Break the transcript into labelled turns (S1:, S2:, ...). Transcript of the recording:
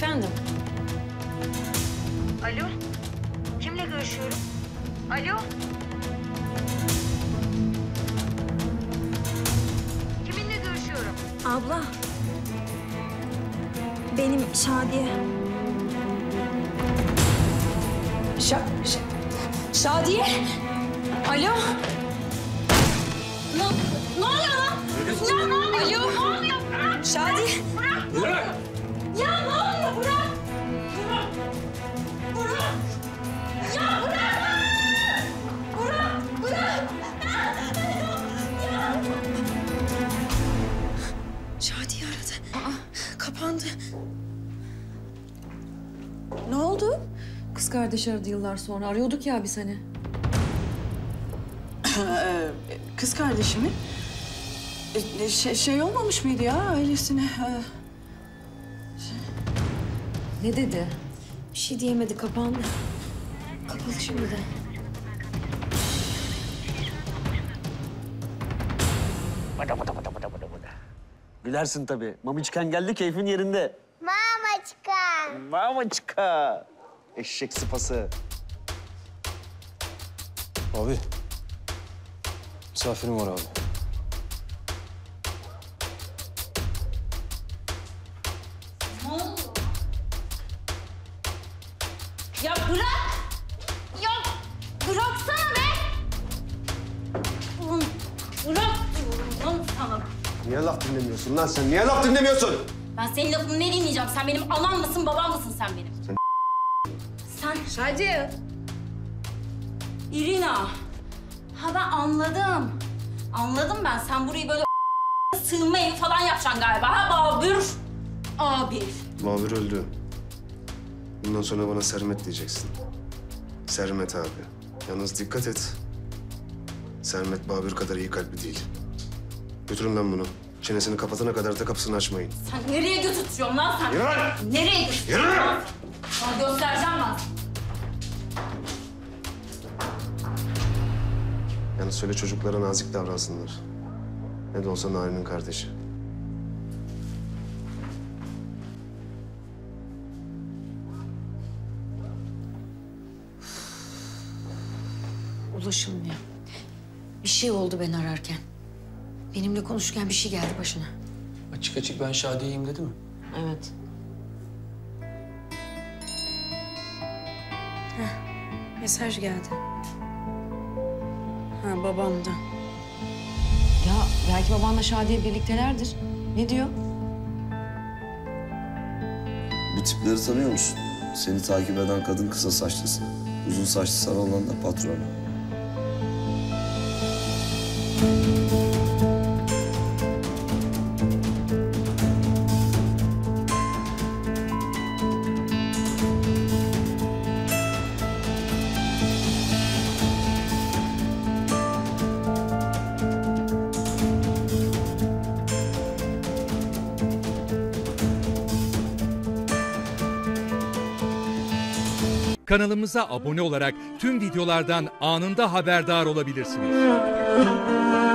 S1: Efendim?
S2: Alo? Kimle görüşüyorum? Alo? Kiminle görüşüyorum?
S1: Abla. Benim Şadiye. Şadiye? Alo? Ne oluyor lan? Ya ne oluyor? Alo? Ne oluyor? Bırak! Şadiye?
S3: Bırak!
S1: Ya ne oluyor? Bırak! Bırak! Ya bırak! Bırak! Bırak! Şadiye aradı. Kapandı.
S4: Ne oldu? Kız kardeş aradı yıllar sonra. Arıyorduk ya bir seni.
S5: Kız kardeşimi şey olmamış mıydı ya ailesine?
S4: Ne dedi?
S1: Bir şey diyemedi, kapandı. Kapalı şimdi de.
S3: Gülersin tabii. Mamiçken geldi, keyfin yerinde.
S6: Mamaçka.
S3: Mamaçka. Eşek sıpası.
S7: Abi. Misafirim var abi.
S1: Ya bırak! Ya bıraksana be! Ulan bırak diyorum lan sana.
S8: Niye laf dinlemiyorsun lan sen? Niye laf dinlemiyorsun?
S1: Ben senin lafını ne dinleyeceğim? Sen benim anam mısın, babam mısın sen benim? Sen...
S4: Şadiye.
S1: İrina. Ha ben anladım. Anladım ben. Sen burayı böyle sığınma evi falan yapacaksın galiba. Ha Babür. Abi.
S8: Babür öldü. Bundan sonra bana Sermet diyeceksin. Sermet abi. Yalnız dikkat et. Sermet Babür kadar iyi kalpli değil. Götürün lan bunu. Çenesini kapatana kadar da kapısını açmayın.
S1: Sen nereye götürtüyorsun lan sen?
S8: Yürü lan!
S1: Nereye götürtüyorsun?
S8: Yürü!
S1: Lan? Sana göstereceğim ben.
S8: Yalnız söyle çocuklara nazik davransınlar. Ne de olsa Nari'nin kardeşi.
S4: Ulaşılmıyor. Bir şey oldu ben ararken. Benimle konuşurken bir şey geldi başına.
S7: Açık açık ben Şadiye'yim dedi mi?
S4: Evet.
S5: Mesaj geldi. Ha babamdan.
S4: Ya belki babanla Şadiye birliktelerdir. Ne diyor?
S9: Bu tipleri tanıyor musun? Seni takip eden kadın kısa saçlısı. Uzun saçlı sarı olan da patronu.
S10: Kanalımıza abone olarak tüm videolardan anında haberdar olabilirsiniz.